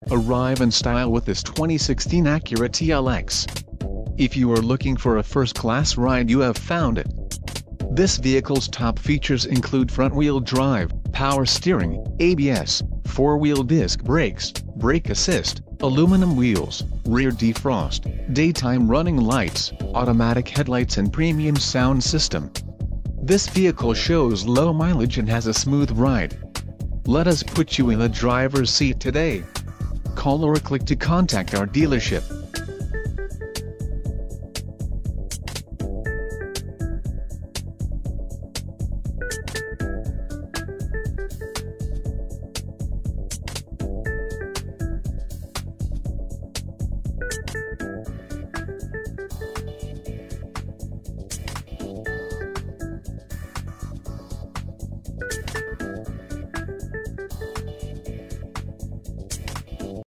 Arrive in style with this 2016 Acura TLX. If you are looking for a first-class ride, you have found it. This vehicle's top features include front-wheel drive, power steering, ABS, four-wheel disc brakes, brake assist, aluminum wheels, rear defrost, daytime running lights, automatic headlights and premium sound system. This vehicle shows low mileage and has a smooth ride. Let us put you in the driver's seat today. Call or click to contact our dealership.